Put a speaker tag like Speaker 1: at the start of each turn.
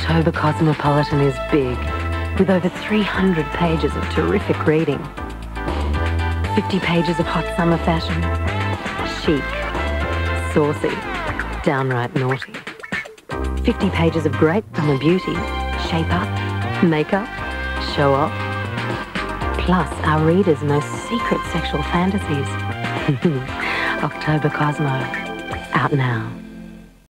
Speaker 1: October Cosmopolitan is big, with over 300 pages of terrific reading. 50 pages of hot summer fashion, chic, saucy, downright naughty. 50 pages of great summer beauty, shape up, make up, show off. Plus our readers' most secret sexual fantasies. October Cosmo, out now.